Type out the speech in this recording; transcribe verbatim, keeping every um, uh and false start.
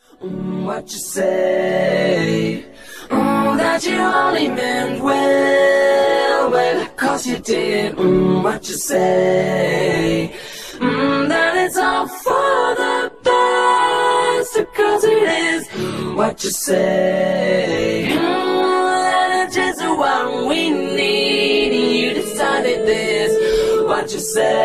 Mm, what you say? Mm, that you only meant well, well, cause you did. Mm, what you say? Mm, that it's all for the best, cause it is. What you say? Mm, that it's just what we need. You decided this. What you say?